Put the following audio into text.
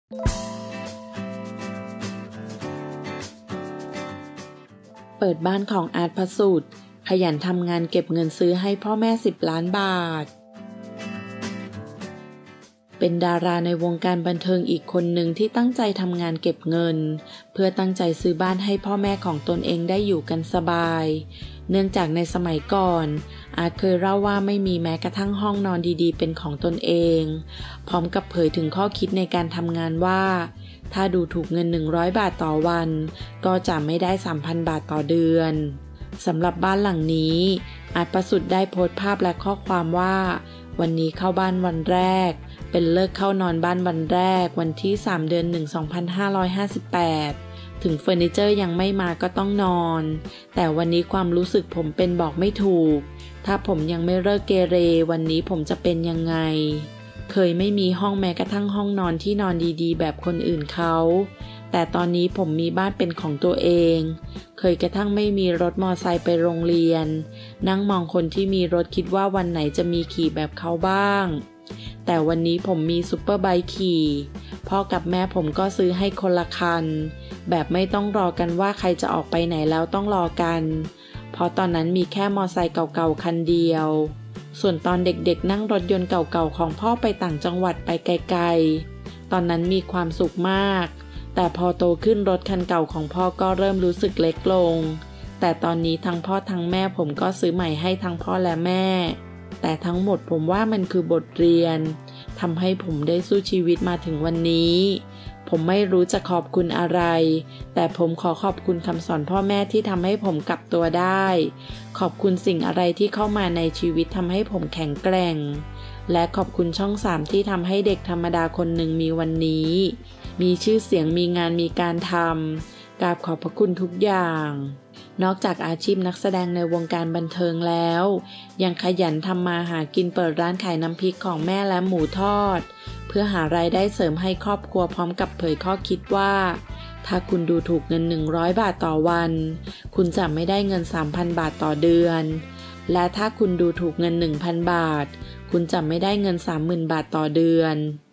เปิดบ้านของอาร์ตพระสุทธิ์ขยันทำงานเก็บเงินซื้อให้พ่อแม่10 ล้านบาทเป็นดาราในวงการบันเทิงอีกคนหนึ่งที่ตั้งใจทำงานเก็บเงินเพื่อตั้งใจซื้อบ้านให้พ่อแม่ของตนเองได้อยู่กันสบายเนื่องจากในสมัยก่อนอาจเคยเล่าว่าไม่มีแม้กระทั่งห้องนอนดีๆเป็นของตนเองพร้อมกับเผยถึงข้อคิดในการทำงานว่าถ้าดูถูกเงิน100 บาทต่อวันก็จะไม่ได้ 3,000 บาทต่อเดือนสำหรับบ้านหลังนี้อาจประสุทธิ์ได้โพสต์ภาพและข้อความว่าวันนี้เข้าบ้านวันแรกเป็นเลิกเข้านอนบ้านวันแรกวันที่3 เดือน 1 2558ถึงเฟอร์นิเจอร์ยังไม่มาก็ต้องนอนแต่วันนี้ความรู้สึกผมเป็นบอกไม่ถูกถ้าผมยังไม่เลิกเกเรวันนี้ผมจะเป็นยังไงเคยไม่มีห้องแม้กระทั่งห้องนอนที่นอนดีๆแบบคนอื่นเขาแต่ตอนนี้ผมมีบ้านเป็นของตัวเองเคยกระทั่งไม่มีรถมอไซค์ไปโรงเรียนนั่งมองคนที่มีรถคิดว่าวันไหนจะมีขี่แบบเขาบ้างแต่วันนี้ผมมีซุปเปอร์ไบค์ขี่พ่อกับแม่ผมก็ซื้อให้คนละคันแบบไม่ต้องรอกันว่าใครจะออกไปไหนแล้วต้องรอกันเพราะตอนนั้นมีแค่มอไซค์เก่าๆคันเดียวส่วนตอนเด็กๆนั่งรถยนต์เก่าๆของพ่อไปต่างจังหวัดไปไกลๆตอนนั้นมีความสุขมากแต่พอโตขึ้นรถคันเก่าของพ่อก็เริ่มรู้สึกเล็กลงแต่ตอนนี้ทั้งพ่อทั้งแม่ผมก็ซื้อใหม่ให้ทั้งพ่อและแม่แต่ทั้งหมดผมว่ามันคือบทเรียนทำให้ผมได้สู้ชีวิตมาถึงวันนี้ผมไม่รู้จะขอบคุณอะไรแต่ผมขอขอบคุณคำสอนพ่อแม่ที่ทำให้ผมกลับตัวได้ขอบคุณสิ่งอะไรที่เข้ามาในชีวิตทำให้ผมแข็งแกร่งและขอบคุณช่อง3ที่ทำให้เด็กธรรมดาคนหนึ่งมีวันนี้มีชื่อเสียงมีงานมีการทำกราบขอบพระคุณทุกอย่างนอกจากอาชีพนักแสดงในวงการบันเทิงแล้วยังขยันทำมาหากินเปิดร้านขายน้ำพริกของแม่และหมูทอดเพื่อหารายได้เสริมให้ครอบครัวพร้อมกับเผยข้อคิดว่าถ้าคุณดูถูกเงิน100 บาทต่อวันคุณจะไม่ได้เงิน 3,000 บาทต่อเดือนและถ้าคุณดูถูกเงิน 1,000 บาทคุณจะไม่ได้เงิน 30,000 บาทต่อเดือน